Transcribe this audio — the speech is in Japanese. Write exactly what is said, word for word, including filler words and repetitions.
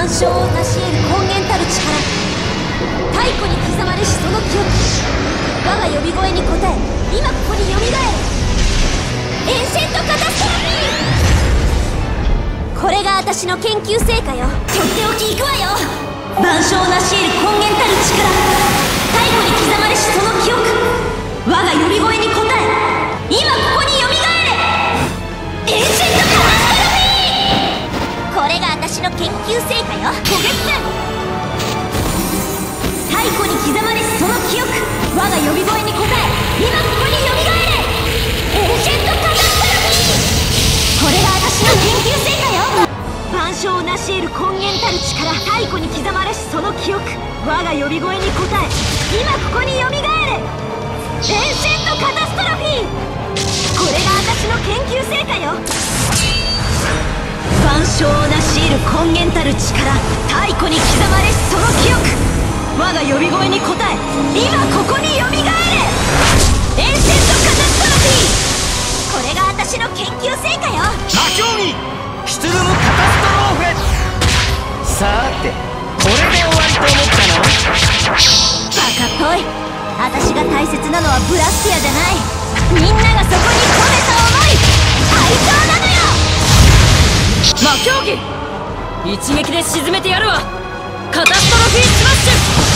万象を成し得る根源たる力、太古に刻まれしその記憶、我が呼び声に応え今ここによみがえる。エンシェントカタストロフィー。これが私の研究成果よ。とっておきいくわよ。万象を成し得る根源たる力、太古に刻まれしその記憶、我が呼び声に応え今ここによみがえる。エンシェントカタストロフィー。これが私の研究成果よ。焦げつ太古に刻まれしその記憶、我が呼び声に応え今ここによみがえる。エンシェントカタストロフィー。これが私の研究成果よ。万象を成し得る根源たる力、太古に刻まれしその記憶、我が呼び声に応え今ここによみがえる。エンシェントカタストロフィー。これが私の研究成果よ。万象を成し得る根源たる力、太古に刻まれしその記憶、我が呼び声に応え今ここによみがえる。エンシェントカタストロフィー。これが私の研究成果よ。 魔競技シュトゥルムカタストローフェ。さーてこれで終わりと思ったの？ バカっぽい。私が大切なのはブラスティアじゃない、みんながそこに込めた思い、愛情なのよ。 魔競技一撃で沈めてやるわ。カタストロフィースマッシュ。